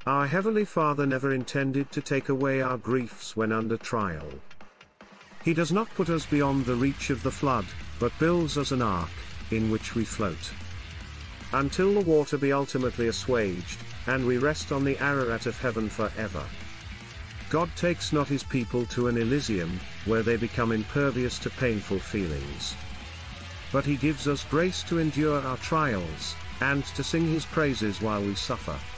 Our Heavenly Father never intended to take away our griefs when under trial. He does not put us beyond the reach of the flood, but builds us an ark, in which we float. Until the water be ultimately assuaged, and we rest on the Ararat of heaven forever. God takes not his people to an Elysium, where they become impervious to painful feelings. But he gives us grace to endure our trials, and to sing his praises while we suffer.